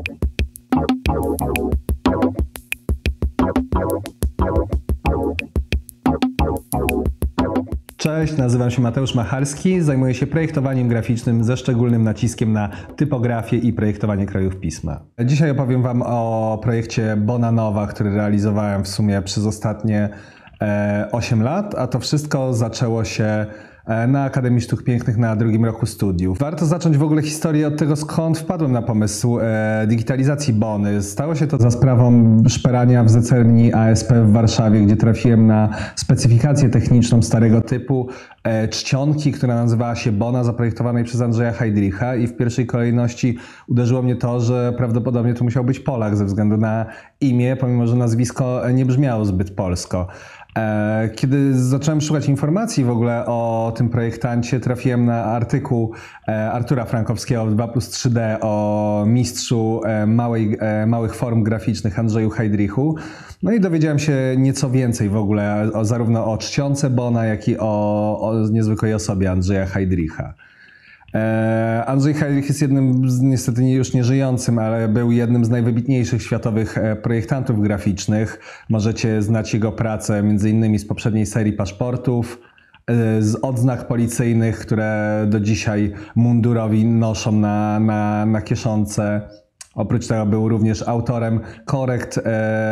Cześć, nazywam się Mateusz Machalski, zajmuję się projektowaniem graficznym ze szczególnym naciskiem na typografię i projektowanie krojów pisma. Dzisiaj opowiem Wam o projekcie Bona Nowa, który realizowałem w sumie przez ostatnie 8 lat, a to wszystko zaczęło się na Akademii Sztuk Pięknych na drugim roku studiów. Warto zacząć w ogóle historię od tego, skąd wpadłem na pomysł digitalizacji Bony. Stało się to za sprawą szperania w zecerni ASP w Warszawie, gdzie trafiłem na specyfikację techniczną starego typu czcionki, która nazywała się Bona, zaprojektowanej przez Andrzeja Heydricha, i w pierwszej kolejności uderzyło mnie to, że prawdopodobnie to musiał być Polak ze względu na imię, pomimo że nazwisko nie brzmiało zbyt polsko. Kiedy zacząłem szukać informacji w ogóle o tym projektancie, trafiłem na artykuł Artura Frankowskiego w 2+3D o mistrzu małych form graficznych Andrzeju Heydrichu. No i dowiedziałem się nieco więcej w ogóle zarówno o czcionce Bona, jak i o niezwykłej osobie Andrzeja Heydricha. Andrzej Heydrich jest jednym, niestety już nieżyjącym, ale był jednym z najwybitniejszych światowych projektantów graficznych. Możecie znać jego pracę m.in. z poprzedniej serii paszportów, z odznak policyjnych, które do dzisiaj mundurowi noszą na kieszonce. Oprócz tego był również autorem korekt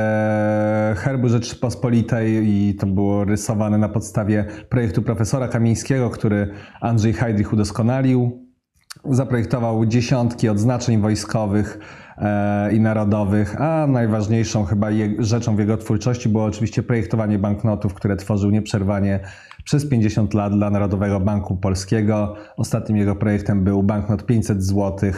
herbu Rzeczypospolitej i to było rysowane na podstawie projektu profesora Kamińskiego, który Andrzej Heydrich udoskonalił. Zaprojektował dziesiątki odznaczeń wojskowych i narodowych, a najważniejszą chyba rzeczą w jego twórczości było oczywiście projektowanie banknotów, które tworzył nieprzerwanie przez 50 lat dla Narodowego Banku Polskiego. Ostatnim jego projektem był banknot 500 zł,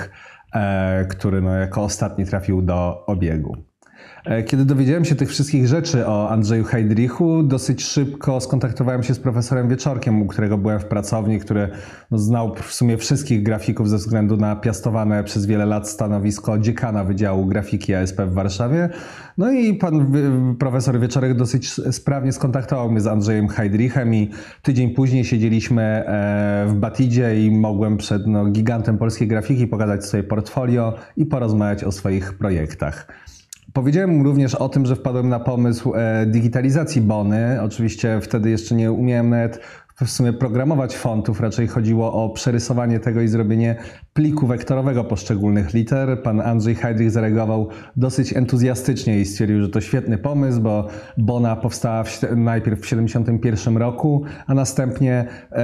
który jako ostatni trafił do obiegu. Kiedy dowiedziałem się tych wszystkich rzeczy o Andrzeju Heydrichu, dosyć szybko skontaktowałem się z profesorem Wieczorkiem, u którego byłem w pracowni, który znał w sumie wszystkich grafików ze względu na piastowane przez wiele lat stanowisko dziekana Wydziału Grafiki ASP w Warszawie. No i pan profesor Wieczorek dosyć sprawnie skontaktował mnie z Andrzejem Heydrichem i tydzień później siedzieliśmy w Batidzie i mogłem przed gigantem polskiej grafiki pokazać swoje portfolio i porozmawiać o swoich projektach. Powiedziałem mu również o tym, że wpadłem na pomysł digitalizacji Bony. Oczywiście wtedy jeszcze nie umiałem nawet w sumie programować fontów, raczej chodziło o przerysowanie tego i zrobienie pliku wektorowego poszczególnych liter. Pan Andrzej Heydrich zareagował dosyć entuzjastycznie i stwierdził, że to świetny pomysł, bo Bona powstała najpierw w 1971 roku, a następnie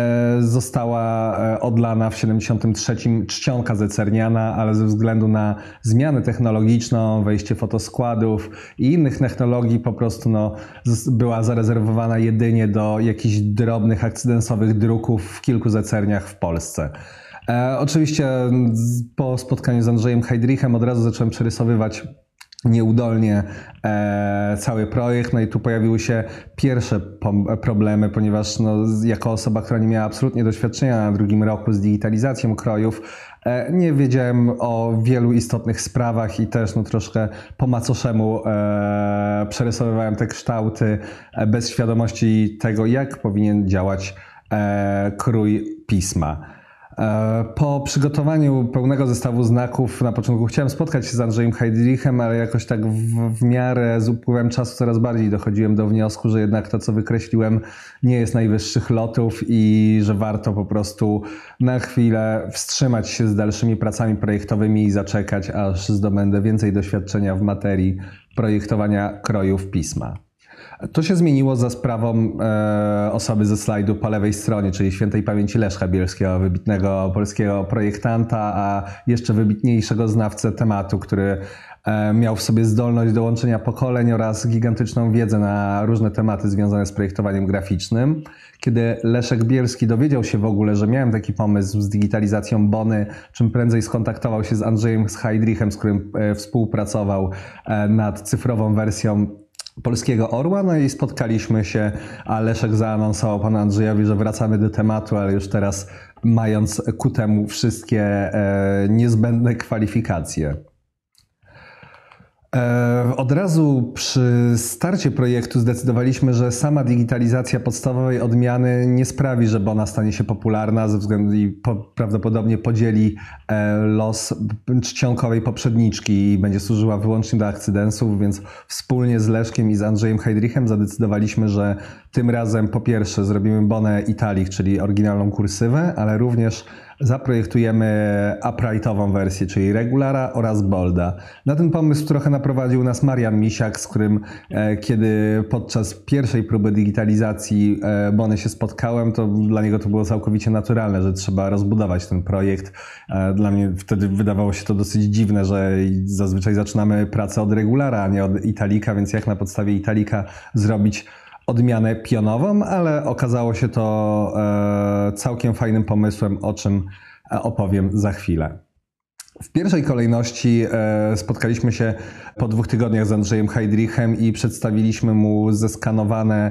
została odlana w 1973 czcionka zecerniana, ale ze względu na zmianę technologiczną, wejście fotoskładów i innych technologii po prostu była zarezerwowana jedynie do jakichś drobnych akcydensowych druków w kilku zecerniach w Polsce. Oczywiście po spotkaniu z Andrzejem Heydrichem od razu zacząłem przerysowywać nieudolnie cały projekt, no i tu pojawiły się pierwsze problemy, ponieważ jako osoba, która nie miała absolutnie doświadczenia na drugim roku z digitalizacją krojów, nie wiedziałem o wielu istotnych sprawach i też troszkę po macoszemu przerysowywałem te kształty bez świadomości tego, jak powinien działać krój pisma. Po przygotowaniu pełnego zestawu znaków na początku chciałem spotkać się z Andrzejem Heydrichem, ale jakoś tak w miarę z upływem czasu coraz bardziej dochodziłem do wniosku, że jednak to, co wykreśliłem, nie jest najwyższych lotów i że warto po prostu na chwilę wstrzymać się z dalszymi pracami projektowymi i zaczekać, aż zdobędę więcej doświadczenia w materii projektowania krojów pisma. To się zmieniło za sprawą osoby ze slajdu po lewej stronie, czyli świętej pamięci Leszka Bielskiego, wybitnego polskiego projektanta, a jeszcze wybitniejszego znawcę tematu, który miał w sobie zdolność do łączenia pokoleń oraz gigantyczną wiedzę na różne tematy związane z projektowaniem graficznym. Kiedy Leszek Bielski dowiedział się w ogóle, że miałem taki pomysł z digitalizacją Bony, czym prędzej skontaktował się z Andrzejem Heydrichem, z którym współpracował nad cyfrową wersją Polskiego Orła, no i spotkaliśmy się, a Leszek zaanonsował panu Andrzejowi, że wracamy do tematu, ale już teraz mając ku temu wszystkie niezbędne kwalifikacje. Od razu przy starcie projektu zdecydowaliśmy, że sama digitalizacja podstawowej odmiany nie sprawi, że Bona stanie się popularna ze względu i prawdopodobnie podzieli los czcionkowej poprzedniczki i będzie służyła wyłącznie do akcydensów, więc wspólnie z Leszkiem i z Andrzejem Heidrichem zadecydowaliśmy, że tym razem po pierwsze zrobimy Bonę Italic, czyli oryginalną kursywę, ale również zaprojektujemy uprightową wersję, czyli regulara oraz bolda. Na ten pomysł trochę naprowadził nas Marian Misiak, z którym kiedy podczas pierwszej próby digitalizacji Bony się spotkałem, to dla niego to było całkowicie naturalne, że trzeba rozbudować ten projekt. Dla mnie wtedy wydawało się to dosyć dziwne, że zazwyczaj zaczynamy pracę od regulara, a nie od Italica, więc jak na podstawie Italica zrobić odmianę pionową, ale okazało się to całkiem fajnym pomysłem, o czym opowiem za chwilę. W pierwszej kolejności spotkaliśmy się po 2 tygodniach z Andrzejem Heidrichem i przedstawiliśmy mu zeskanowane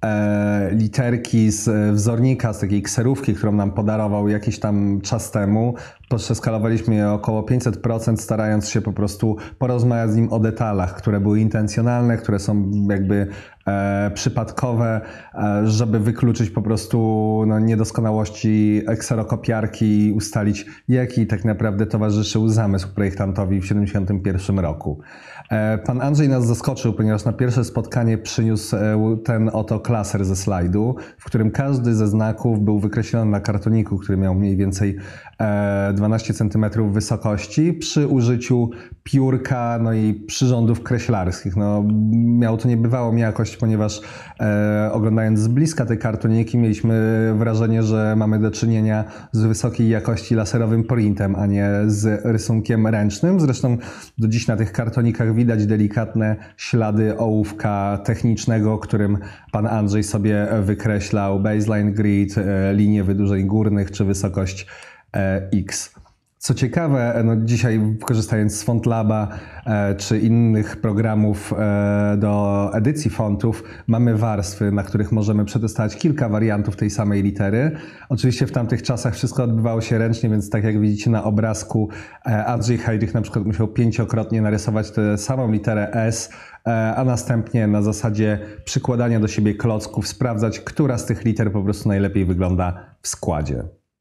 literki z wzornika, z takiej kserówki, którą nam podarował jakiś tam czas temu. Przeskalowaliśmy je około 500%, starając się po prostu porozmawiać z nim o detalach, które były intencjonalne, które są jakby przypadkowe, żeby wykluczyć po prostu niedoskonałości kserokopiarki i ustalić, jaki tak naprawdę towarzyszył zamysł projektantowi w 1971 roku. Pan Andrzej nas zaskoczył, ponieważ na pierwsze spotkanie przyniósł ten oto klaser ze slajdu, w którym każdy ze znaków był wykreślony na kartoniku, który miał mniej więcej 12 cm wysokości przy użyciu piórka i przyrządów kreślarskich. Miało to niebywałą jakość, ponieważ oglądając z bliska te kartoniki mieliśmy wrażenie, że mamy do czynienia z wysokiej jakości laserowym printem, a nie z rysunkiem ręcznym. Zresztą do dziś na tych kartonikach widać delikatne ślady ołówka technicznego, którym pan Andrzej sobie wykreślał baseline grid, linie wydłużeń górnych czy wysokość X. Co ciekawe, dzisiaj korzystając z FontLaba czy innych programów do edycji fontów, mamy warstwy, na których możemy przetestować kilka wariantów tej samej litery. Oczywiście w tamtych czasach wszystko odbywało się ręcznie, więc tak jak widzicie na obrazku, Andrzej Heidrich na przykład musiał 5-krotnie narysować tę samą literę S, a następnie na zasadzie przykładania do siebie klocków sprawdzać, która z tych liter po prostu najlepiej wygląda w składzie.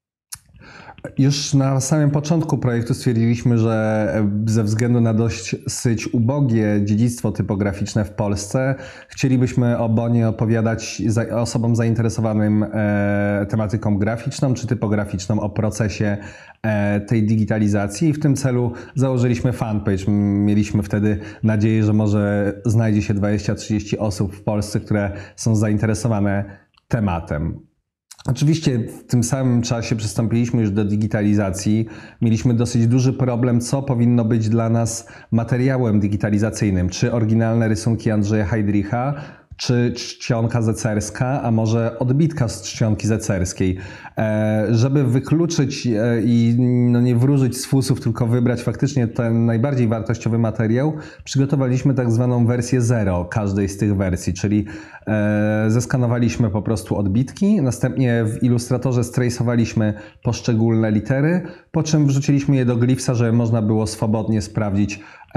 Już na samym początku projektu stwierdziliśmy, że ze względu na dosyć ubogie dziedzictwo typograficzne w Polsce chcielibyśmy o Bonie opowiadać osobom zainteresowanym tematyką graficzną czy typograficzną, o procesie tej digitalizacji i w tym celu założyliśmy fanpage. Mieliśmy wtedy nadzieję, że może znajdzie się 20-30 osób w Polsce, które są zainteresowane tematem. Oczywiście w tym samym czasie przystąpiliśmy już do digitalizacji. Mieliśmy dosyć duży problem, co powinno być dla nas materiałem digitalizacyjnym. Czy oryginalne rysunki Andrzeja Heidricha, czy czcionka zecerska, a może odbitka z czcionki zecerskiej. Żeby wykluczyć i nie wróżyć z fusów, tylko wybrać faktycznie ten najbardziej wartościowy materiał, przygotowaliśmy tak zwaną wersję zero każdej z tych wersji, czyli zeskanowaliśmy po prostu odbitki, następnie w Illustratorze strejsowaliśmy poszczególne litery, po czym wrzuciliśmy je do Glyphsa, żeby można było swobodnie sprawdzić,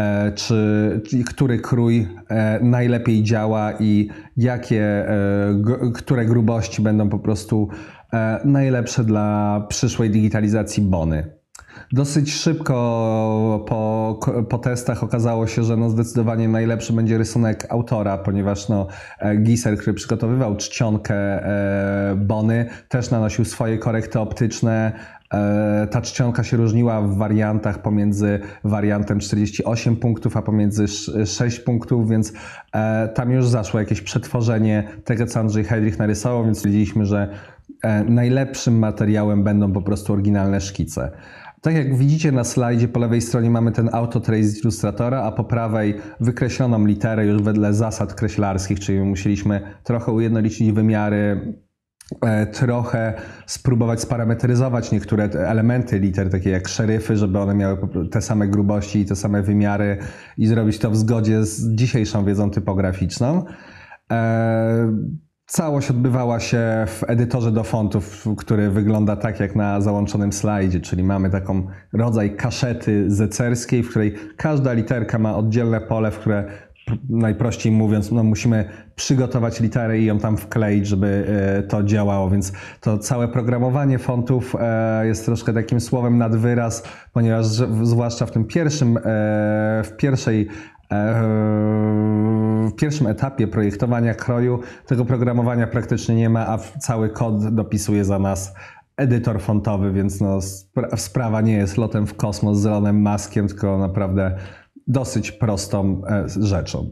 który krój najlepiej działa i które grubości będą po prostu najlepsze dla przyszłej digitalizacji Bony. Dosyć szybko po testach okazało się, że zdecydowanie najlepszy będzie rysunek autora, ponieważ Giser, który przygotowywał czcionkę Bony, też nanosił swoje korekty optyczne. Ta czcionka się różniła w wariantach pomiędzy wariantem 48 punktów, a pomiędzy 6 punktów, więc tam już zaszło jakieś przetworzenie tego, co Andrzej Heidrich narysował, więc stwierdziliśmy, że najlepszym materiałem będą po prostu oryginalne szkice. Tak jak widzicie na slajdzie, po lewej stronie mamy ten autotrace z Illustratora, a po prawej wykreśloną literę już wedle zasad kreślarskich, czyli musieliśmy trochę ujednolicić wymiary, trochę spróbować sparametryzować niektóre elementy liter, takie jak szeryfy, żeby one miały te same grubości i te same wymiary i zrobić to w zgodzie z dzisiejszą wiedzą typograficzną. Całość odbywała się w edytorze do fontów, który wygląda tak jak na załączonym slajdzie, czyli mamy taką rodzaj kaszety zecerskiej, w której każda literka ma oddzielne pole, w które najprościej mówiąc, no musimy przygotować literę i ją tam wkleić, żeby to działało, więc to całe programowanie fontów jest troszkę takim słowem nad wyraz, ponieważ zwłaszcza w tym w pierwszym etapie projektowania kroju tego programowania praktycznie nie ma, a cały kod dopisuje za nas edytor fontowy, więc no, sprawa nie jest lotem w kosmos z Elonem Muskiem, tylko naprawdę dosyć prostą rzeczą.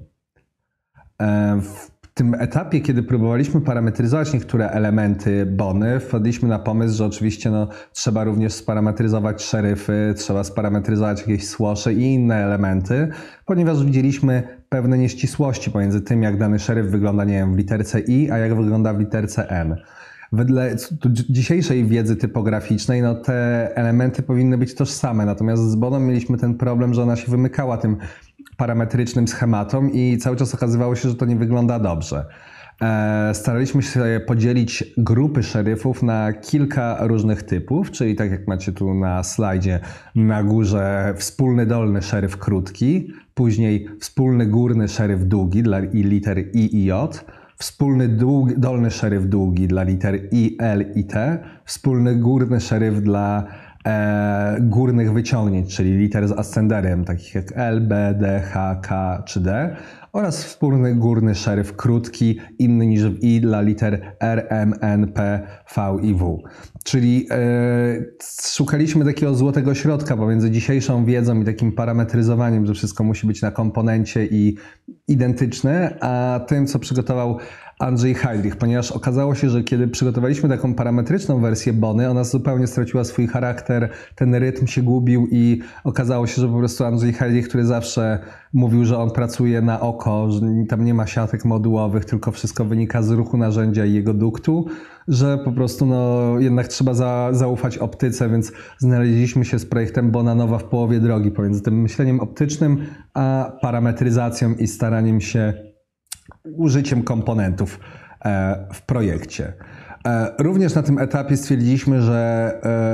W tym etapie, kiedy próbowaliśmy parametryzować niektóre elementy Bony, wpadliśmy na pomysł, że oczywiście trzeba również sparametryzować szeryfy, trzeba sparametryzować jakieś słosze i inne elementy, ponieważ widzieliśmy pewne nieścisłości pomiędzy tym, jak dany szeryf wygląda, nie wiem, w literce I, a jak wygląda w literce N. Wedle dzisiejszej wiedzy typograficznej te elementy powinny być tożsame, natomiast z Boną mieliśmy ten problem, że ona się wymykała tym parametrycznym schematom i cały czas okazywało się, że to nie wygląda dobrze. Staraliśmy się podzielić grupy szeryfów na kilka różnych typów, czyli tak jak macie tu na slajdzie, na górze wspólny dolny szeryf krótki, później wspólny górny szeryf długi dla liter I i J, wspólny dolny szeryf długi dla liter I, L i T, wspólny górny szeryf dla górnych wyciągnięć, czyli liter z ascenderem, takich jak L, B, D, H, K czy D, oraz wspólny górny szeryf krótki, inny niż w I, dla liter R, M, N, P, V i W. Czyli szukaliśmy takiego złotego środka pomiędzy dzisiejszą wiedzą i takim parametryzowaniem, że wszystko musi być na komponencie i identyczne, a tym, co przygotował Andrzej Heidrich, ponieważ okazało się, że kiedy przygotowaliśmy taką parametryczną wersję Bony, ona zupełnie straciła swój charakter, ten rytm się gubił i okazało się, że po prostu Andrzej Heidrich, który zawsze mówił, że on pracuje na oko, że tam nie ma siatek modułowych, tylko wszystko wynika z ruchu narzędzia i jego duktu, że po prostu jednak trzeba zaufać optyce, więc znaleźliśmy się z projektem Bona Nowa w połowie drogi pomiędzy tym myśleniem optycznym a parametryzacją i staraniem się użyciem komponentów w projekcie. Również na tym etapie stwierdziliśmy, że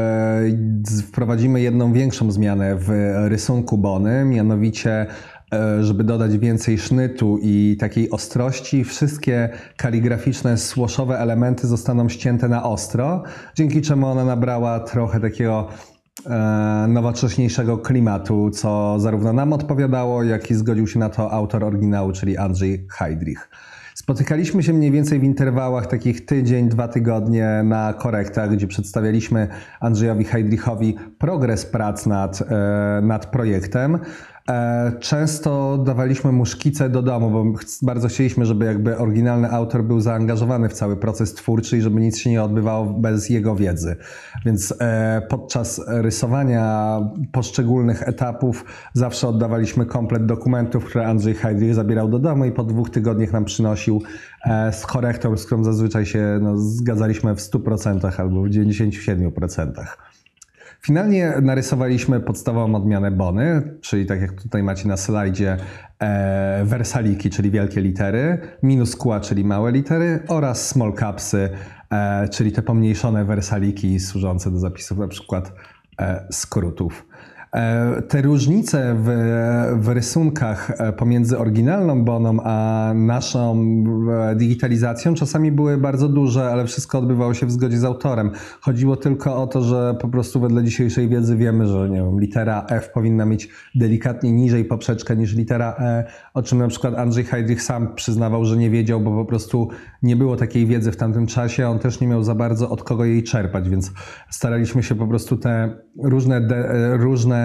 wprowadzimy jedną większą zmianę w rysunku Bony, mianowicie żeby dodać więcej sznytu i takiej ostrości, wszystkie kaligraficzne, słoszowe elementy zostaną ścięte na ostro, dzięki czemu ona nabrała trochę takiego nowocześniejszego klimatu, co zarówno nam odpowiadało, jak i zgodził się na to autor oryginału, czyli Andrzej Heidrich. Spotykaliśmy się mniej więcej w interwałach takich tydzień, 2 tygodnie na korektach, gdzie przedstawialiśmy Andrzejowi Heidrichowi progres prac nad projektem. Często dawaliśmy mu szkice do domu, bo bardzo chcieliśmy, żeby jakby oryginalny autor był zaangażowany w cały proces twórczy i żeby nic się nie odbywało bez jego wiedzy. Więc podczas rysowania poszczególnych etapów zawsze oddawaliśmy komplet dokumentów, które Andrzej Heidrich zabierał do domu i po 2 tygodniach nam przynosił z korektą, z którą zazwyczaj się zgadzaliśmy w 100% albo w 97%. Finalnie narysowaliśmy podstawową odmianę Bony, czyli tak jak tutaj macie na slajdzie wersaliki, czyli wielkie litery, minuscula, czyli małe litery oraz small capsy, czyli te pomniejszone wersaliki służące do zapisów na przykład skrótów. Te różnice w rysunkach pomiędzy oryginalną Boną a naszą digitalizacją czasami były bardzo duże, ale wszystko odbywało się w zgodzie z autorem. Chodziło tylko o to, że po prostu wedle dzisiejszej wiedzy wiemy, że nie wiem, litera F powinna mieć delikatnie niżej poprzeczkę niż litera E, o czym na przykład Andrzej Heidrich sam przyznawał, że nie wiedział, bo po prostu nie było takiej wiedzy w tamtym czasie, on też nie miał za bardzo od kogo jej czerpać, więc staraliśmy się po prostu te różne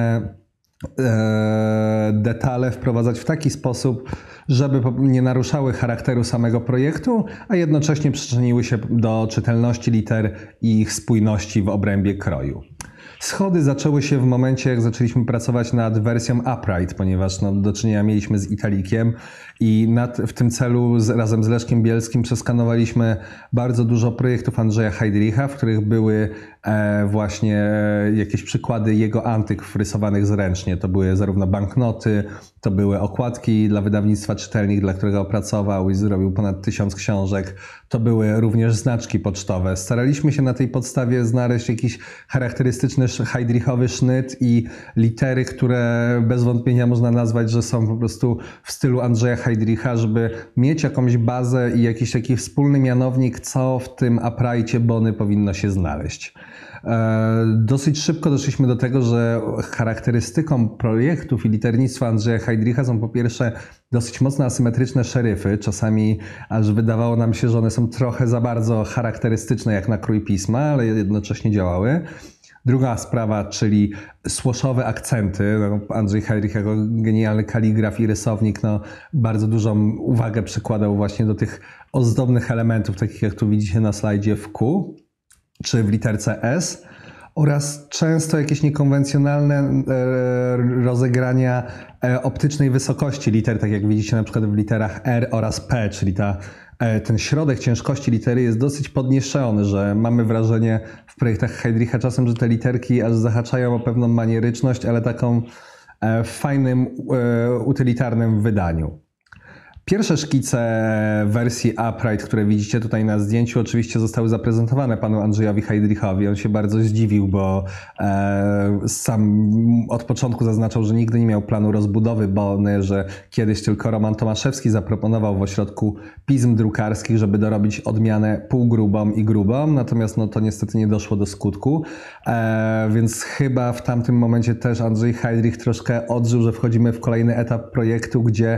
detale wprowadzać w taki sposób, żeby nie naruszały charakteru samego projektu, a jednocześnie przyczyniły się do czytelności liter i ich spójności w obrębie kroju. Schody zaczęły się w momencie, jak zaczęliśmy pracować nad wersją upright, ponieważ do czynienia mieliśmy z italikiem i w tym celu razem z Leszkiem Bielskim przeskanowaliśmy bardzo dużo projektów Andrzeja Heidricha, w których były właśnie jakieś przykłady jego antyk wrysowanych zręcznie. To były zarówno banknoty, to były okładki dla wydawnictwa Czytelnik, dla którego opracował i zrobił ponad 1000 książek. To były również znaczki pocztowe. Staraliśmy się na tej podstawie znaleźć jakiś charakterystyczny heidrichowy sznyt i litery, które bez wątpienia można nazwać, że są po prostu w stylu Andrzeja Heidricha, żeby mieć jakąś bazę i jakiś taki wspólny mianownik, co w tym uprightie Bony powinno się znaleźć. Dosyć szybko doszliśmy do tego, że charakterystyką projektów i liternictwa Andrzeja Heidricha są po pierwsze dosyć mocno asymetryczne szeryfy. Czasami aż wydawało nam się, że one są trochę za bardzo charakterystyczne jak na krój pisma, ale jednocześnie działały. Druga sprawa, czyli słoszowe akcenty. Andrzej Heidrich jako genialny kaligraf i rysownik bardzo dużą uwagę przykładał właśnie do tych ozdobnych elementów, takich jak tu widzicie na slajdzie w Q czy w literce S, oraz często jakieś niekonwencjonalne rozegrania optycznej wysokości liter, tak jak widzicie na przykład w literach R oraz P, czyli ten środek ciężkości litery jest dosyć podniesiony, że mamy wrażenie w projektach Heidricha czasem, że te literki aż zahaczają o pewną manieryczność, ale taką w fajnym, utylitarnym wydaniu. Pierwsze szkice wersji upright, które widzicie tutaj na zdjęciu, oczywiście zostały zaprezentowane panu Andrzejowi Heidrichowi. On się bardzo zdziwił, bo sam od początku zaznaczał, że nigdy nie miał planu rozbudowy Bony, że kiedyś tylko Roman Tomaszewski zaproponował w ośrodku pism drukarskich, żeby dorobić odmianę półgrubą i grubą, natomiast to niestety nie doszło do skutku, więc chyba w tamtym momencie też Andrzej Heidrich troszkę odżył, że wchodzimy w kolejny etap projektu, gdzie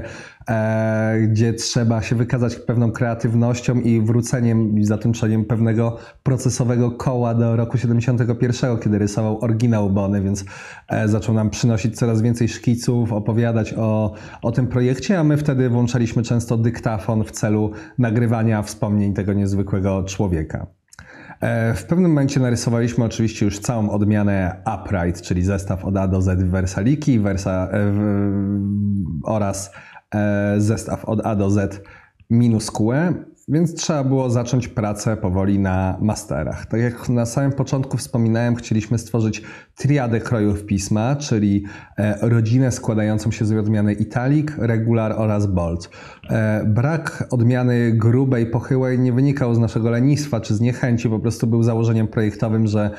trzeba się wykazać pewną kreatywnością i wróceniem i zatymczeniem pewnego procesowego koła do roku 71, kiedy rysował oryginał Bony, więc zaczął nam przynosić coraz więcej szkiców, opowiadać o tym projekcie, a my wtedy włączaliśmy często dyktafon w celu nagrywania wspomnień tego niezwykłego człowieka. W pewnym momencie narysowaliśmy oczywiście już całą odmianę upright, czyli zestaw od A do Z wersaliki oraz zestaw od A do Z minuskułę, więc trzeba było zacząć pracę powoli na masterach. Tak jak na samym początku wspominałem, chcieliśmy stworzyć triadę krojów pisma, czyli rodzinę składającą się z odmiany italic, regular oraz bold. Brak odmiany grubej, pochyłej nie wynikał z naszego lenistwa czy z niechęci, po prostu był założeniem projektowym, że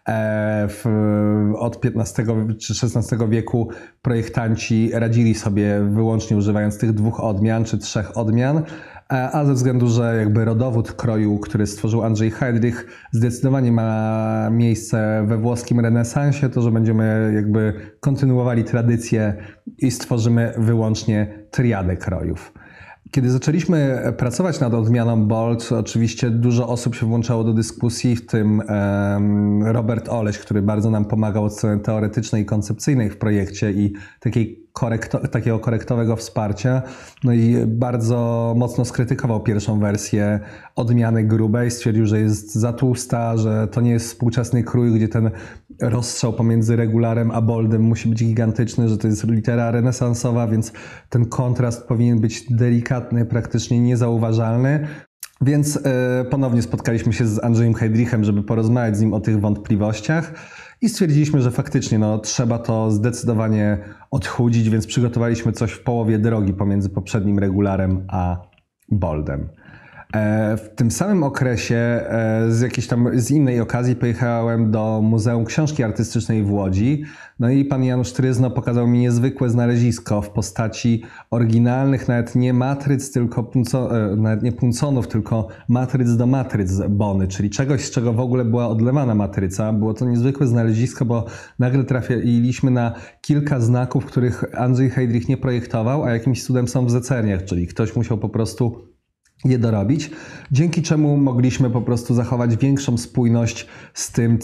od XV czy XVI wieku projektanci radzili sobie wyłącznie używając tych 2 odmian czy 3 odmian, a ze względu, że jakby rodowód kroju, który stworzył Andrzej Heidrich, zdecydowanie ma miejsce we włoskim renesansie, to że będziemy jakby kontynuowali tradycję i stworzymy wyłącznie triadę krojów. Kiedy zaczęliśmy pracować nad odmianą bold, oczywiście dużo osób się włączało do dyskusji, w tym Robert Oleś, który bardzo nam pomagał od strony teoretycznej i koncepcyjnej w projekcie i takiego korektowego wsparcia. No i bardzo mocno skrytykował pierwszą wersję odmiany grubej. Stwierdził, że jest za tłusta, że to nie jest współczesny krój, gdzie ten rozstrzał pomiędzy regularem a boldem musi być gigantyczny, że to jest litera renesansowa, więc ten kontrast powinien być delikatny, praktycznie niezauważalny. Więc ponownie spotkaliśmy się z Andrzejem Heidrichem, żeby porozmawiać z nim o tych wątpliwościach i stwierdziliśmy, że faktycznie trzeba to zdecydowanie odchudzić, więc przygotowaliśmy coś w połowie drogi pomiędzy poprzednim regularem a boldem. W tym samym okresie z innej okazji pojechałem do Muzeum Książki Artystycznej w Łodzi. No i pan Janusz Tryzno pokazał mi niezwykłe znalezisko w postaci oryginalnych, nawet nie matryc, nawet nie punconów, tylko matryc do matryc Bony, czyli czegoś, z czego w ogóle była odlewana matryca. Było to niezwykłe znalezisko, bo nagle trafiliśmy na kilka znaków, których Andrzej Heidrich nie projektował, a jakimś cudem są w zecerniach, czyli ktoś musiał po prostu je dorobić, dzięki czemu mogliśmy po prostu zachować większą spójność z tym,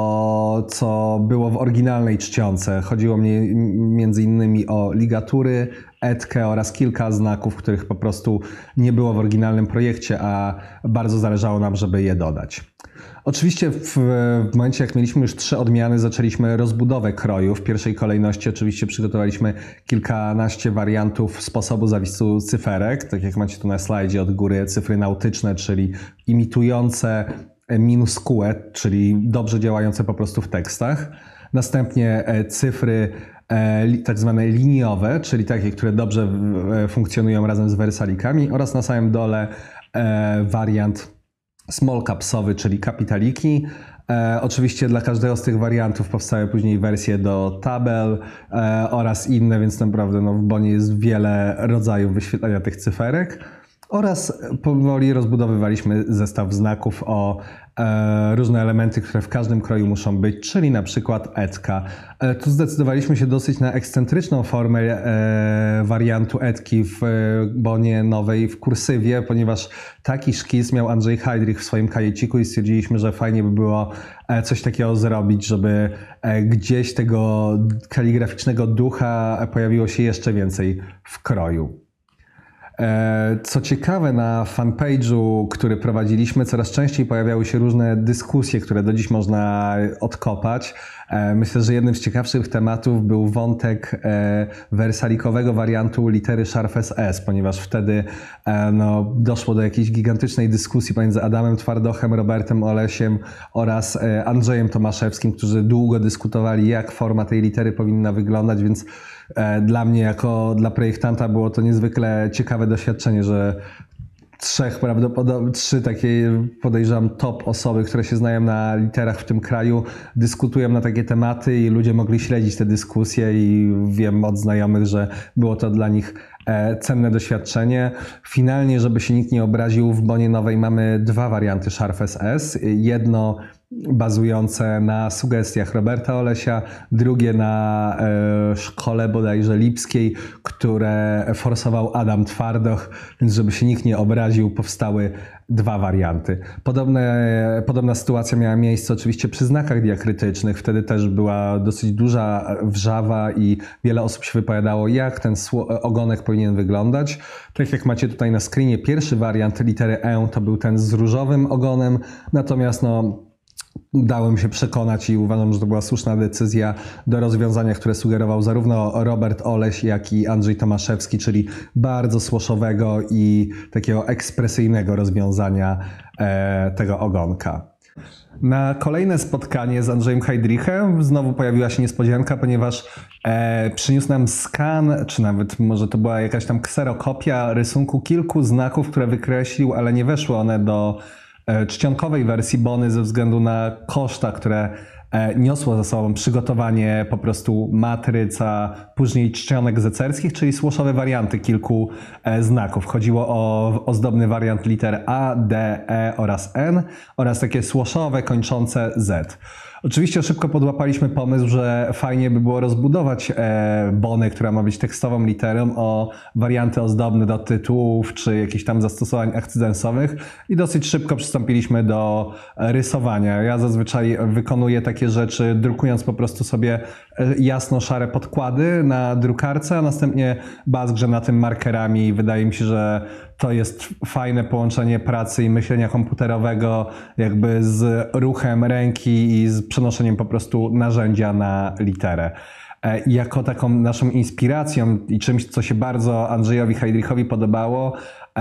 co było w oryginalnej czcionce. Chodziło mi między innymi o ligatury, etkę oraz kilka znaków, których po prostu nie było w oryginalnym projekcie, a bardzo zależało nam, żeby je dodać. Oczywiście w momencie, jak mieliśmy już 3 odmiany, zaczęliśmy rozbudowę kroju. W pierwszej kolejności oczywiście przygotowaliśmy kilkanaście wariantów sposobu zawisu cyferek. Tak jak macie tu na slajdzie od góry cyfry nautyczne, czyli imitujące minuscue, czyli dobrze działające po prostu w tekstach. Następnie cyfry tak zwane liniowe, czyli takie, które dobrze funkcjonują razem z wersalikami, oraz na samym dole wariant small capsowy, czyli kapitaliki. Oczywiście dla każdego z tych wariantów powstały później wersje do tabel oraz inne, więc naprawdę w Bonie jest wiele rodzajów wyświetlania tych cyferek. Oraz powoli rozbudowywaliśmy zestaw znaków o różne elementy, które w każdym kroju muszą być, czyli na przykład etka. Tu zdecydowaliśmy się dosyć na ekscentryczną formę wariantu etki w Bonie nowej w kursywie, ponieważ taki szkic miał Andrzej Heidrich w swoim kajeciku i stwierdziliśmy, że fajnie by było coś takiego zrobić, żeby gdzieś tego kaligraficznego ducha pojawiło się jeszcze więcej w kroju. Co ciekawe, na fanpage'u, który prowadziliśmy, coraz częściej pojawiały się różne dyskusje, które do dziś można odkopać. Myślę, że jednym z ciekawszych tematów był wątek wersalikowego wariantu litery Szarfes S, ponieważ wtedy doszło do jakiejś gigantycznej dyskusji pomiędzy Adamem Twardochem, Robertem Olesiem oraz Andrzejem Tomaszewskim, którzy długo dyskutowali, jak forma tej litery powinna wyglądać, więc dla mnie, jako dla projektanta, było to niezwykle ciekawe doświadczenie, że trzy takie, podejrzewam, top osoby, które się znają na literach w tym kraju, dyskutują na takie tematy i ludzie mogli śledzić te dyskusje i wiem od znajomych, że było to dla nich cenne doświadczenie. Finalnie, żeby się nikt nie obraził, w Bonie nowej mamy dwa warianty Szarfes S. Jedno bazujące na sugestiach Roberta Olesia, drugie na szkole bodajże lipskiej, które forsował Adam Twardoch, więc żeby się nikt nie obraził, powstały dwa warianty. Podobna sytuacja miała miejsce oczywiście przy znakach diakrytycznych. Wtedy też była dosyć duża wrzawa i wiele osób się wypowiadało, jak ten ogonek powinien wyglądać. Tak jak macie tutaj na screenie, pierwszy wariant litery E to był ten z różowym ogonem, natomiast dałem się przekonać i uważam, że to była słuszna decyzja do rozwiązania, które sugerował zarówno Robert Oleś, jak i Andrzej Tomaszewski, czyli bardzo słoszowego i takiego ekspresyjnego rozwiązania tego ogonka. Na kolejne spotkanie z Andrzejem Heidrichem znowu pojawiła się niespodzianka, ponieważ przyniósł nam skan, czy nawet może to była jakaś tam kserokopia rysunku kilku znaków, które wykreślił, ale nie weszły one do czcionkowej wersji Bony ze względu na koszta, które niosło za sobą przygotowanie po prostu matryc, a później czcionek zecerskich, czyli słoszowe warianty kilku znaków. Chodziło o ozdobny wariant liter A, D, E oraz N oraz takie słoszowe kończące Z. Oczywiście szybko podłapaliśmy pomysł, że fajnie by było rozbudować Bonę, która ma być tekstową literą, o warianty ozdobne do tytułów czy jakichś tam zastosowań akcydensowych i dosyć szybko przystąpiliśmy do rysowania. Ja zazwyczaj wykonuję takie rzeczy, drukując po prostu sobie jasno-szare podkłady na drukarce, a następnie bazgrze na tym markerami. Wydaje mi się, że to jest fajne połączenie pracy i myślenia komputerowego jakby z ruchem ręki i z przenoszeniem po prostu narzędzia na literę. Jako taką naszą inspiracją i czymś, co się bardzo Andrzejowi Heidrichowi podobało,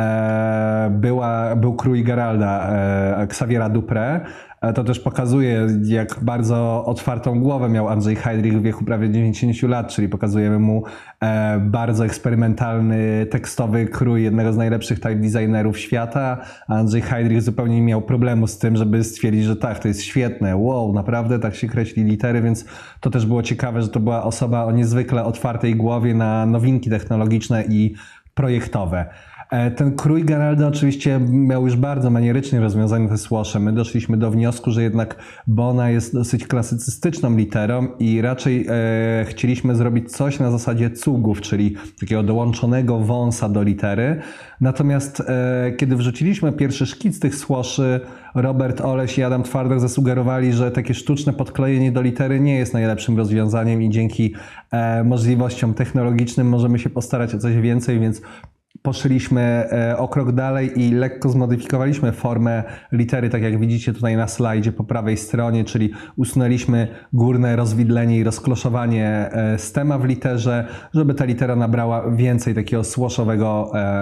był Krój Geralda Xaviera Dupré. To też pokazuje, jak bardzo otwartą głowę miał Andrzej Heidrich w wieku prawie 90 lat, czyli pokazujemy mu bardzo eksperymentalny, tekstowy krój jednego z najlepszych type designerów świata. Andrzej Heidrich zupełnie nie miał problemu z tym, żeby stwierdzić, że tak, to jest świetne, wow, naprawdę tak się kreśli litery, więc to też było ciekawe, że to była osoba o niezwykle otwartej głowie na nowinki technologiczne i projektowe. Ten Krój Geralda oczywiście miał już bardzo manierycznie rozwiązane te słosze. My doszliśmy do wniosku, że jednak Bona jest dosyć klasycystyczną literą i raczej chcieliśmy zrobić coś na zasadzie cugów, czyli takiego dołączonego wąsa do litery. Natomiast kiedy wrzuciliśmy pierwszy szkic tych słoszy, Robert Oleś i Adam Twardoch zasugerowali, że takie sztuczne podklejenie do litery nie jest najlepszym rozwiązaniem i dzięki możliwościom technologicznym możemy się postarać o coś więcej, więc poszliśmy o krok dalej i lekko zmodyfikowaliśmy formę litery, tak jak widzicie tutaj na slajdzie po prawej stronie, czyli usunęliśmy górne rozwidlenie i rozkloszowanie stema w literze, żeby ta litera nabrała więcej takiego słoszowego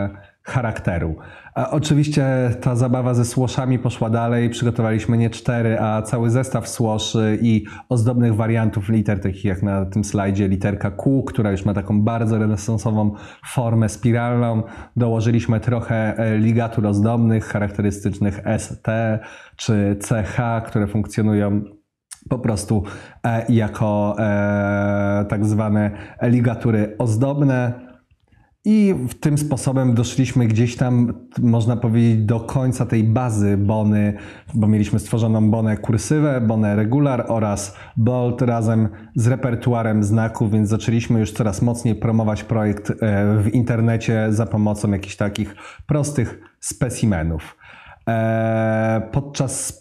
charakteru. A oczywiście ta zabawa ze słoszami poszła dalej. Przygotowaliśmy nie 4, a cały zestaw słoszy i ozdobnych wariantów liter, takich jak na tym slajdzie literka Q, która już ma taką bardzo renesansową formę spiralną. Dołożyliśmy trochę ligatur ozdobnych, charakterystycznych ST czy CH, które funkcjonują po prostu jako tak zwane ligatury ozdobne. I tym sposobem doszliśmy gdzieś tam, można powiedzieć, do końca tej bazy Bony, bo mieliśmy stworzoną Bonę kursywę, Bonę regular oraz bold razem z repertuarem znaków, więc zaczęliśmy już coraz mocniej promować projekt w internecie za pomocą jakichś takich prostych specimenów. Podczas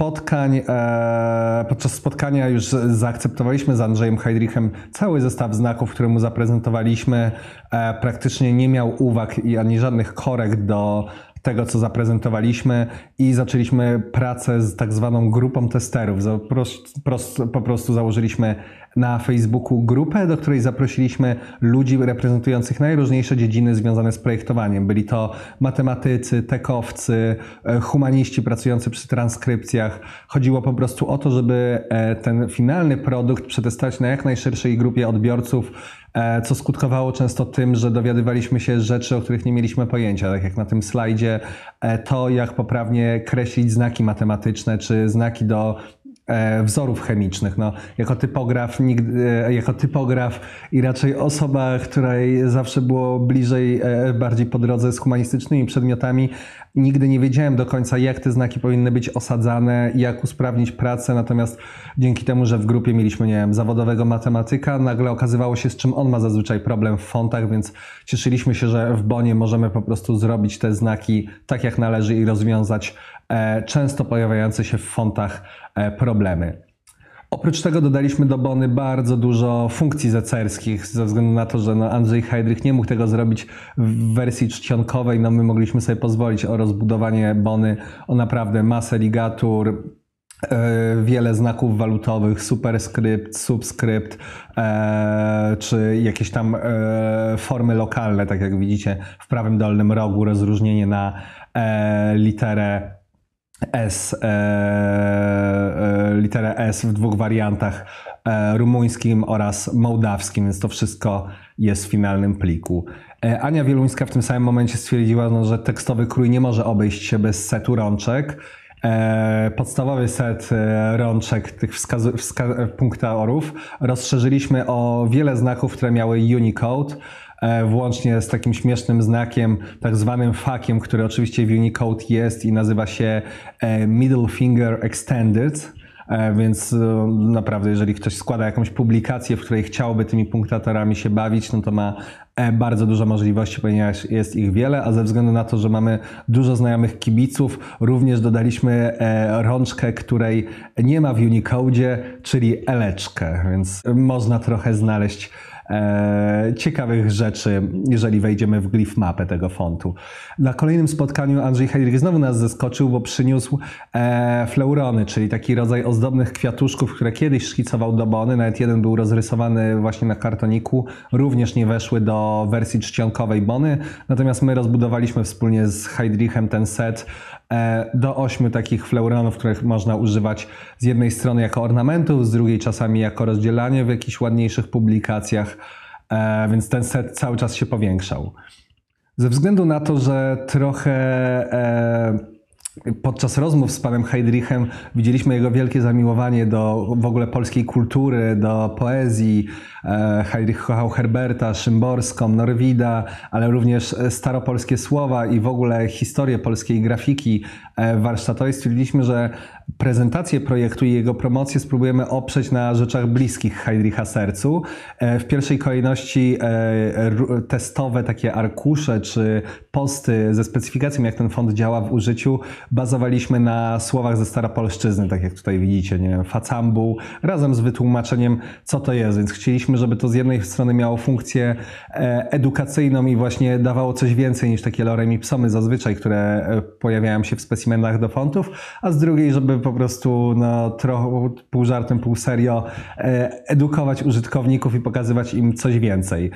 spotkania już zaakceptowaliśmy z Andrzejem Heidrichem cały zestaw znaków, który mu zaprezentowaliśmy. Praktycznie nie miał uwag ani żadnych korekt do tego, co zaprezentowaliśmy i zaczęliśmy pracę z tak zwaną grupą testerów. Po prostu założyliśmy na Facebooku grupę, do której zaprosiliśmy ludzi reprezentujących najróżniejsze dziedziny związane z projektowaniem. Byli to matematycy, tekowcy, humaniści pracujący przy transkrypcjach. Chodziło po prostu o to, żeby ten finalny produkt przetestować na jak najszerszej grupie odbiorców, co skutkowało często tym, że dowiadywaliśmy się rzeczy, o których nie mieliśmy pojęcia. Tak jak na tym slajdzie, to jak poprawnie kreślić znaki matematyczne, czy znaki do wzorów chemicznych. No, jako typograf i raczej osoba, której zawsze było bliżej, bardziej po drodze z humanistycznymi przedmiotami, nigdy nie wiedziałem do końca, jak te znaki powinny być osadzane, jak usprawnić pracę, natomiast dzięki temu, że w grupie mieliśmy, nie wiem, zawodowego matematyka, nagle okazywało się, z czym on ma zazwyczaj problem w fontach, więc cieszyliśmy się, że w Bonie możemy po prostu zrobić te znaki tak jak należy i rozwiązać często pojawiające się w fontach problemy. Oprócz tego dodaliśmy do Bony bardzo dużo funkcji zecerskich, ze względu na to, że Andrzej Heidrich nie mógł tego zrobić w wersji czcionkowej. My mogliśmy sobie pozwolić o rozbudowanie Bony o naprawdę masę ligatur, wiele znaków walutowych, superskrypt, subskrypt, czy jakieś tam formy lokalne, tak jak widzicie w prawym dolnym rogu, rozróżnienie na literę S w 2 wariantach, rumuńskim oraz mołdawskim, więc to wszystko jest w finalnym pliku. Ania Wieluńska w tym samym momencie stwierdziła, że tekstowy krój nie może obejść się bez setu rączek. Podstawowy set rączek, tych punktatorów, rozszerzyliśmy o wiele znaków, które miały Unicode, włącznie z takim śmiesznym znakiem, tak zwanym fakiem, który oczywiście w Unicode jest i nazywa się Middle Finger Extended. Więc naprawdę, jeżeli ktoś składa jakąś publikację, w której chciałby tymi punktatorami się bawić, no to ma bardzo dużo możliwości, ponieważ jest ich wiele, a ze względu na to, że mamy dużo znajomych kibiców, również dodaliśmy rączkę, której nie ma w Unicodzie, czyli eleczkę, więc można trochę znaleźć ciekawych rzeczy, jeżeli wejdziemy w glyph mapę tego fontu. Na kolejnym spotkaniu Andrzej Heidrich znowu nas zaskoczył, bo przyniósł fleurony, czyli taki rodzaj ozdobnych kwiatuszków, które kiedyś szkicował do Bony. Nawet jeden był rozrysowany właśnie na kartoniku. Również nie weszły do wersji czcionkowej Bony. Natomiast my rozbudowaliśmy wspólnie z Heidrichem ten set do 8 takich fleuronów, których można używać z jednej strony jako ornamentów, z drugiej czasami jako rozdzielanie w jakichś ładniejszych publikacjach, więc ten set cały czas się powiększał. Ze względu na to, że trochę podczas rozmów z panem Heidrichem widzieliśmy jego wielkie zamiłowanie do w ogóle polskiej kultury, do poezji. Heidrich kochał Herberta, Szymborską, Norwida, ale również staropolskie słowa i w ogóle historię polskiej grafiki warsztatowej. Stwierdziliśmy, że prezentację projektu i jego promocję spróbujemy oprzeć na rzeczach bliskich Heidricha sercu. W pierwszej kolejności testowe takie arkusze czy posty ze specyfikacją, jak ten font działa w użyciu, bazowaliśmy na słowach ze staropolszczyzny, tak jak tutaj widzicie, nie wiem, facambu, razem z wytłumaczeniem, co to jest, więc chcieliśmy, żeby to z jednej strony miało funkcję edukacyjną i właśnie dawało coś więcej niż takie lorem ipsomy zazwyczaj, które pojawiają się w specjalizacji specimenach do fontów, a z drugiej, żeby po prostu no, trochę pół żartem, pół serio edukować użytkowników i pokazywać im coś więcej.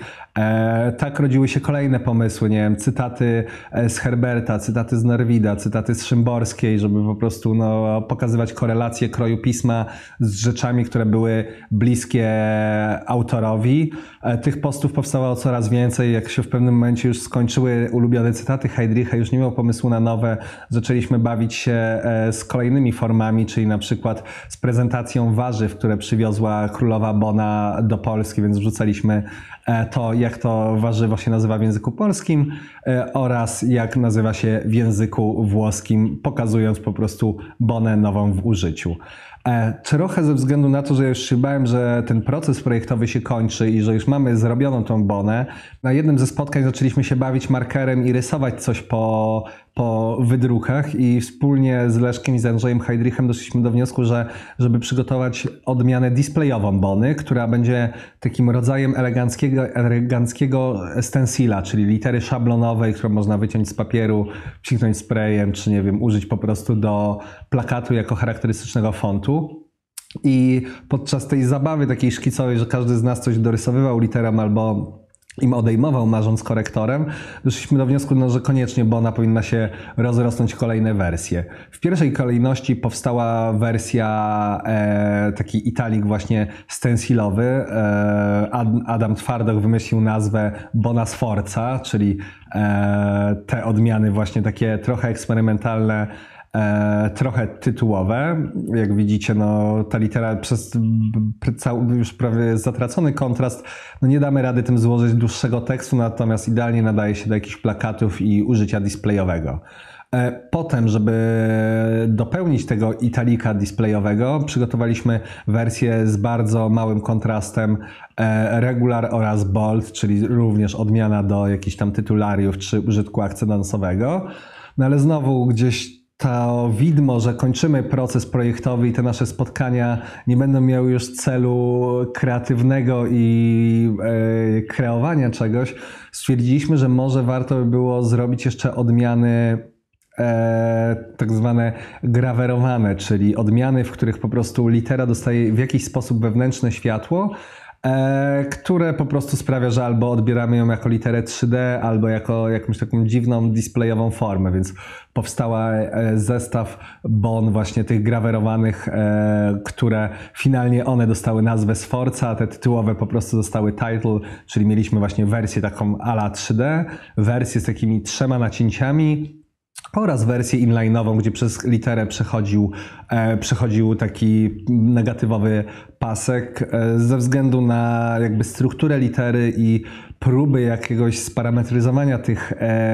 Tak rodziły się kolejne pomysły, nie wiem, cytaty z Herberta, cytaty z Norwida, cytaty z Szymborskiej, żeby po prostu no, pokazywać korelację kroju pisma z rzeczami, które były bliskie autorowi. Tych postów powstawało coraz więcej. Jak się w pewnym momencie już skończyły ulubione cytaty Heydricha, już nie miał pomysłu na nowe, zaczęliśmy bawić się z kolejnymi formami, czyli na przykład z prezentacją warzyw, które przywiozła królowa Bona do Polski, więc wrzucaliśmy to, jak to warzywo się nazywa w języku polskim oraz jak nazywa się w języku włoskim, pokazując po prostu Bonę nową w użyciu. Trochę ze względu na to, że już się bałem, że ten proces projektowy się kończy i że już mamy zrobioną tą Bonę, na jednym ze spotkań zaczęliśmy się bawić markerem i rysować coś po wydrukach i wspólnie z Leszkiem i z Andrzejem Heydrichem doszliśmy do wniosku, że żeby przygotować odmianę displayową Bony, która będzie takim rodzajem eleganckiego stencila, czyli litery szablonowej, którą można wyciąć z papieru, psiknąć sprayem, czy nie wiem, użyć po prostu do plakatu jako charakterystycznego fontu. I podczas tej zabawy takiej szkicowej, że każdy z nas coś dorysowywał literą albo im odejmował, marząc korektorem, doszliśmy do wniosku, no, że koniecznie Bona powinna się rozrosnąć kolejne wersje. W pierwszej kolejności powstała wersja taki italik właśnie stencilowy. Adam Twardok wymyślił nazwę Bona Sforza, czyli te odmiany właśnie takie trochę eksperymentalne, trochę tytułowe. Jak widzicie, no, ta litera przez cały już prawie zatracony kontrast, no nie damy rady tym złożyć dłuższego tekstu, natomiast idealnie nadaje się do jakichś plakatów i użycia displayowego. Potem, żeby dopełnić tego italika displayowego, przygotowaliśmy wersję z bardzo małym kontrastem regular oraz bold, czyli również odmiana do jakichś tam tytulariów czy użytku akcedansowego. No ale znowu gdzieś to widmo, że kończymy proces projektowy i te nasze spotkania nie będą miały już celu kreatywnego i kreowania czegoś, stwierdziliśmy, że może warto by było zrobić jeszcze odmiany tak zwane grawerowane, czyli odmiany, w których po prostu litera dostaje w jakiś sposób wewnętrzne światło, które po prostu sprawia, że albo odbieramy ją jako literę 3D, albo jako jakąś taką dziwną displayową formę, więc powstała zestaw bon właśnie tych grawerowanych, które finalnie one dostały nazwę Sforza, a te tytułowe po prostu dostały title, czyli mieliśmy właśnie wersję taką à la 3D, wersję z takimi 3 nacięciami, oraz wersję inline'ową, gdzie przez literę przechodził taki negatywowy pasek. Ze względu na jakby strukturę litery i próby jakiegoś sparametryzowania tych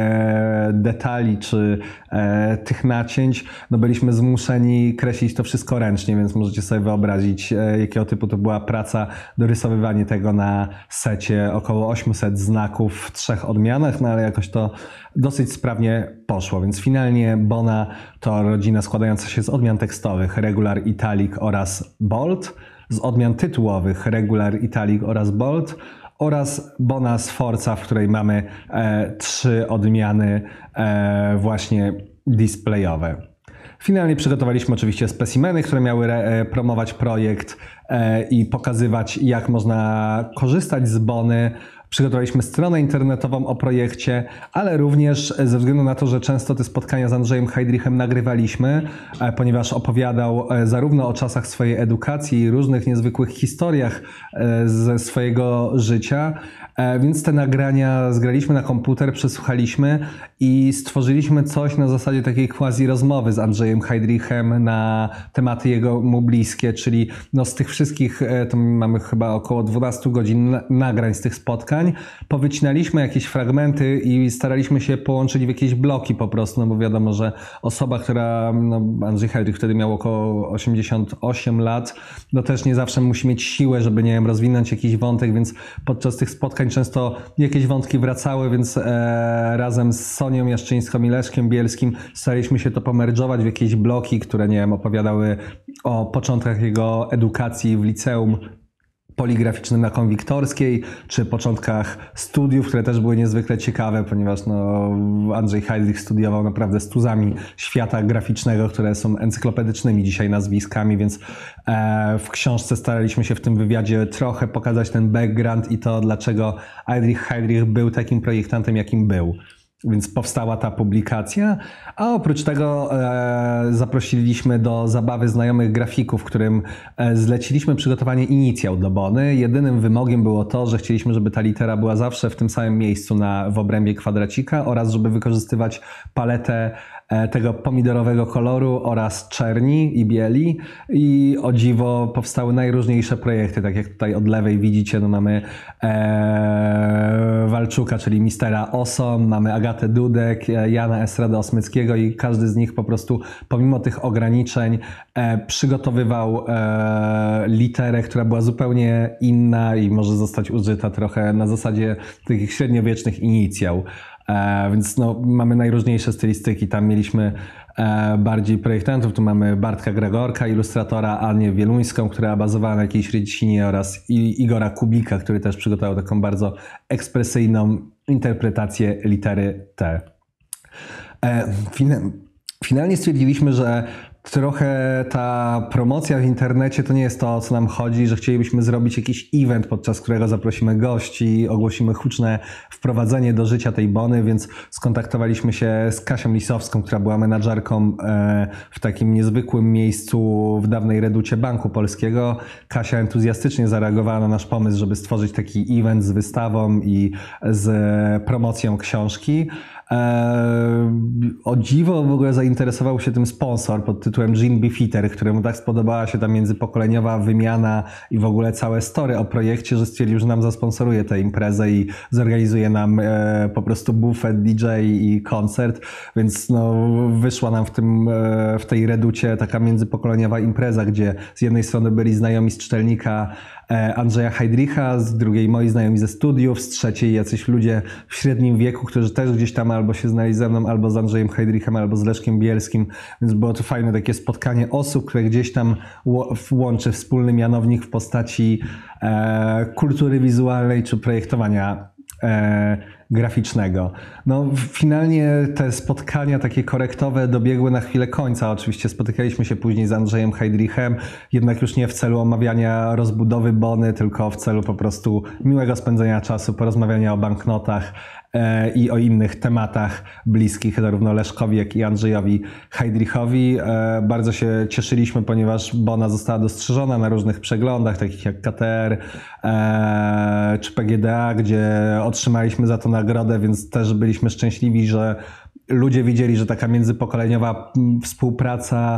detali czy tych nacięć, no byliśmy zmuszeni kreślić to wszystko ręcznie, więc możecie sobie wyobrazić, jakiego typu to była praca, dorysowywanie tego na secie, około 800 znaków w 3 odmianach, no ale jakoś to dosyć sprawnie poszło, więc finalnie Bona to rodzina składająca się z odmian tekstowych regular, italic oraz bold, z odmian tytułowych regular, italic oraz bold oraz Bona Sforza, w której mamy 3 odmiany właśnie displayowe. Finalnie przygotowaliśmy oczywiście specimeny, które miały promować projekt i pokazywać, jak można korzystać z Bony. Przygotowaliśmy stronę internetową o projekcie, ale również ze względu na to, że często te spotkania z Andrzejem Heydrichem nagrywaliśmy, ponieważ opowiadał zarówno o czasach swojej edukacji i różnych niezwykłych historiach ze swojego życia, więc te nagrania zgraliśmy na komputer, przesłuchaliśmy i stworzyliśmy coś na zasadzie takiej quasi rozmowy z Andrzejem Heydrichem na tematy mu bliskie, czyli no z tych wszystkich, to mamy chyba około 12 godzin nagrań z tych spotkań, powycinaliśmy jakieś fragmenty i staraliśmy się połączyć w jakieś bloki po prostu, no bo wiadomo, że osoba, która, no Andrzej Heydrich wtedy miał około 88 lat, no też nie zawsze musi mieć siłę, żeby, nie wiem, rozwinąć jakiś wątek, więc podczas tych spotkań często jakieś wątki wracały, więc razem z Sonią Jaszczyńską i Leszkiem Bielskim staraliśmy się to pomerdżować w jakieś bloki, które, nie wiem, opowiadały o początkach jego edukacji w liceum, poligraficznym na Konwiktorskiej, czy początkach studiów, które też były niezwykle ciekawe, ponieważ no, Andrzej Heydrich studiował naprawdę z tuzami świata graficznego, które są encyklopedycznymi dzisiaj nazwiskami, więc w książce staraliśmy się w tym wywiadzie trochę pokazać ten background i to, dlaczego Aldrich Heydrich był takim projektantem, jakim był. Więc powstała ta publikacja, a oprócz tego zaprosiliśmy do zabawy znajomych grafików, którym zleciliśmy przygotowanie inicjał do Bony. Jedynym wymogiem było to, że chcieliśmy, żeby ta litera była zawsze w tym samym miejscu w obrębie kwadracika oraz żeby wykorzystywać paletę tego pomidorowego koloru oraz czerni i bieli i o dziwo powstały najróżniejsze projekty, tak jak tutaj od lewej widzicie, no mamy Walczuka, czyli Mistera Osom, mamy Agatę Dudek, Jana Estrada Osmyckiego i każdy z nich po prostu pomimo tych ograniczeń przygotowywał literę, która była zupełnie inna i może zostać użyta trochę na zasadzie takich średniowiecznych inicjał. Więc no, mamy najróżniejsze stylistyki. Tam mieliśmy bardziej projektantów. Tu mamy Bartka Gregorka, ilustratora, Anię Wieluńską, która bazowała na jakiejś rycinie oraz Igora Kubika, który też przygotował taką bardzo ekspresyjną interpretację litery T. Finalnie stwierdziliśmy, że trochę ta promocja w internecie to nie jest to, o co nam chodzi, że chcielibyśmy zrobić jakiś event, podczas którego zaprosimy gości, ogłosimy huczne wprowadzenie do życia tej Bony, więc skontaktowaliśmy się z Kasią Lisowską, która była menadżerką w takim niezwykłym miejscu w dawnej reducie Banku Polskiego. Kasia entuzjastycznie zareagowała na nasz pomysł, żeby stworzyć taki event z wystawą i z promocją książki. O dziwo w ogóle zainteresował się tym sponsor pod tytułem Jean Beefeater, któremu tak spodobała się ta międzypokoleniowa wymiana i w ogóle całe story o projekcie, że stwierdził, że nam zasponsoruje tę imprezę i zorganizuje nam po prostu bufet, DJ i koncert, więc no, wyszła nam w tej reducie taka międzypokoleniowa impreza, gdzie z jednej strony byli znajomi z czytelnika Andrzeja Heydricha, z drugiej moi znajomi ze studiów, z trzeciej jacyś ludzie w średnim wieku, którzy też gdzieś tam albo się znali ze mną, albo z Andrzejem Heydrichem, albo z Leszkiem Bielskim, więc było to fajne takie spotkanie osób, które gdzieś tam łączy wspólny mianownik w postaci kultury wizualnej czy projektowania graficznego. No, finalnie te spotkania takie korektowe dobiegły na chwilę końca. Oczywiście spotykaliśmy się później z Andrzejem Heydrichem, jednak już nie w celu omawiania rozbudowy Bony, tylko w celu po prostu miłego spędzenia czasu, porozmawiania o banknotach i o innych tematach bliskich zarówno Leszkowi, jak i Andrzejowi Heydrichowi. Bardzo się cieszyliśmy, ponieważ Bona została dostrzeżona na różnych przeglądach, takich jak KTR czy PGDA, gdzie otrzymaliśmy za to nagrodę, więc też byliśmy szczęśliwi, że ludzie widzieli, że taka międzypokoleniowa współpraca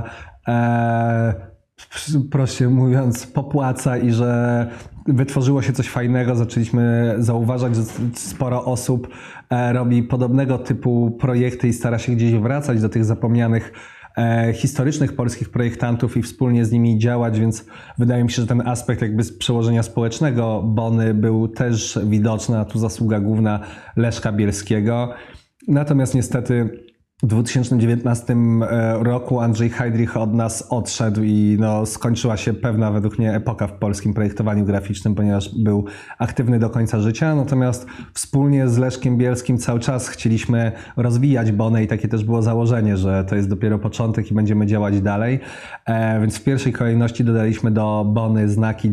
prościej mówiąc popłaca i że wytworzyło się coś fajnego. Zaczęliśmy zauważać, że sporo osób robi podobnego typu projekty i stara się gdzieś wracać do tych zapomnianych historycznych polskich projektantów i wspólnie z nimi działać, więc wydaje mi się, że ten aspekt jakby z przełożenia społecznego Bony był też widoczny, a tu zasługa główna Leszka Bielskiego. Natomiast niestety w 2019 roku Andrzej Heydrich od nas odszedł i no, skończyła się pewna według mnie epoka w polskim projektowaniu graficznym, ponieważ był aktywny do końca życia. Natomiast wspólnie z Leszkiem Bielskim cały czas chcieliśmy rozwijać Bonę i takie też było założenie, że to jest dopiero początek i będziemy działać dalej. Więc w pierwszej kolejności dodaliśmy do Bony znaki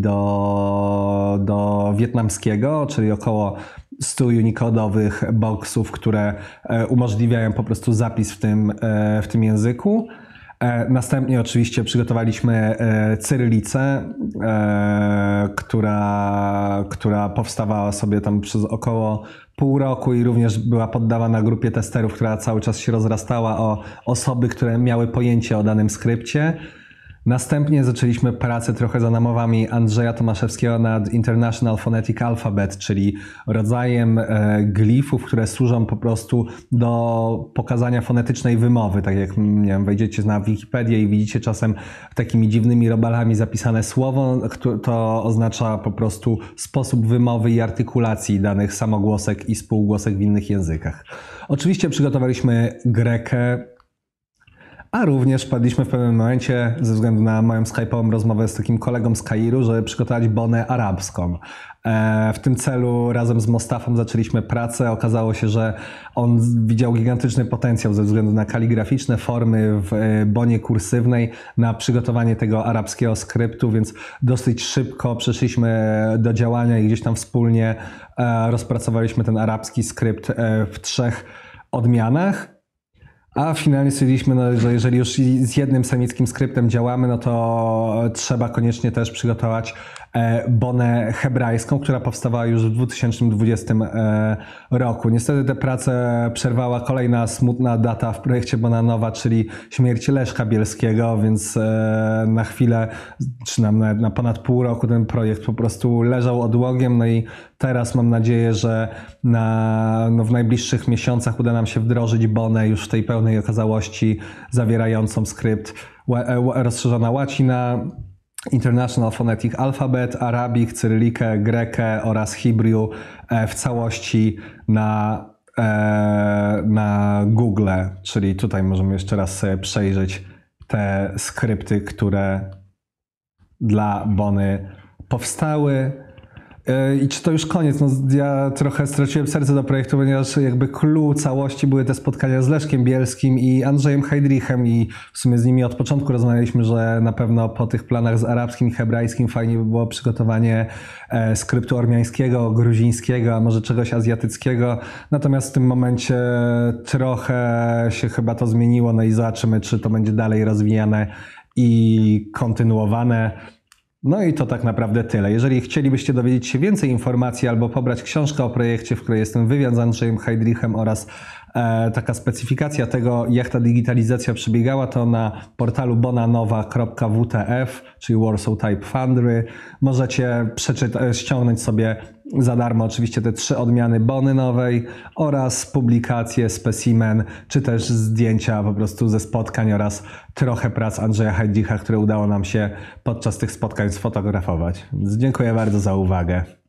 do wietnamskiego, czyli około 100 unikodowych boxów, które umożliwiają po prostu zapis w tym języku. Następnie oczywiście przygotowaliśmy cyrylicę, która powstawała sobie tam przez około pół roku i również była poddawana grupie testerów, która cały czas się rozrastała o osoby, które miały pojęcie o danym skrypcie. Następnie zaczęliśmy pracę trochę za namowami Andrzeja Tomaszewskiego nad International Phonetic Alphabet, czyli rodzajem glifów, które służą po prostu do pokazania fonetycznej wymowy. Tak jak, nie wiem, wejdziecie na Wikipedię i widzicie czasem takimi dziwnymi robalami zapisane słowo, to oznacza po prostu sposób wymowy i artykulacji danych samogłosek i spółgłosek w innych językach. Oczywiście przygotowaliśmy grekę, a również wpadliśmy w pewnym momencie, ze względu na moją skype'ową rozmowę z takim kolegą z Kairu, żeby przygotować bonę arabską. W tym celu razem z Mostafą zaczęliśmy pracę. Okazało się, że on widział gigantyczny potencjał ze względu na kaligraficzne formy w bonie kursywnej, na przygotowanie tego arabskiego skryptu, więc dosyć szybko przeszliśmy do działania i gdzieś tam wspólnie rozpracowaliśmy ten arabski skrypt w 3 odmianach. A finalnie stwierdziliśmy, no, że jeżeli już z jednym semickim skryptem działamy, no to trzeba koniecznie też przygotować bonę hebrajską, która powstawała już w 2020 roku. Niestety tę pracę przerwała kolejna smutna data w projekcie Bona Nowa, czyli śmierć Leszka Bielskiego, więc na chwilę, czy nawet na ponad pół roku ten projekt po prostu leżał odłogiem. No i teraz mam nadzieję, że w najbliższych miesiącach uda nam się wdrożyć bonę już w tej pełnej okazałości, zawierającą skrypt rozszerzona łacina, International Phonetic Alphabet, Arabic, cyrylikę, grekę oraz Hebrew w całości na Google. Czyli tutaj możemy jeszcze raz sobie przejrzeć te skrypty, które dla Bony powstały. I czy to już koniec? No, ja trochę straciłem serce do projektu, ponieważ jakby clue całości były te spotkania z Leszkiem Bielskim i Andrzejem Heydrichem i w sumie z nimi od początku rozmawialiśmy, że na pewno po tych planach z arabskim i hebrajskim fajnie by było przygotowanie skryptu ormiańskiego, gruzińskiego, a może czegoś azjatyckiego. Natomiast w tym momencie trochę się chyba to zmieniło, no i zobaczymy, czy to będzie dalej rozwijane i kontynuowane. No i to tak naprawdę tyle. Jeżeli chcielibyście dowiedzieć się więcej informacji albo pobrać książkę o projekcie, w której jest ten wywiad z Andrzejem Heydrichem oraz taka specyfikacja tego, jak ta digitalizacja przebiegała, to na portalu bonanowa.wtf, czyli Warsaw Type Foundry. Możecie ściągnąć sobie za darmo oczywiście te 3 odmiany Bony nowej oraz publikacje, specimen, czy też zdjęcia po prostu ze spotkań oraz trochę prac Andrzeja Heydricha, które udało nam się podczas tych spotkań sfotografować. Więc dziękuję bardzo za uwagę.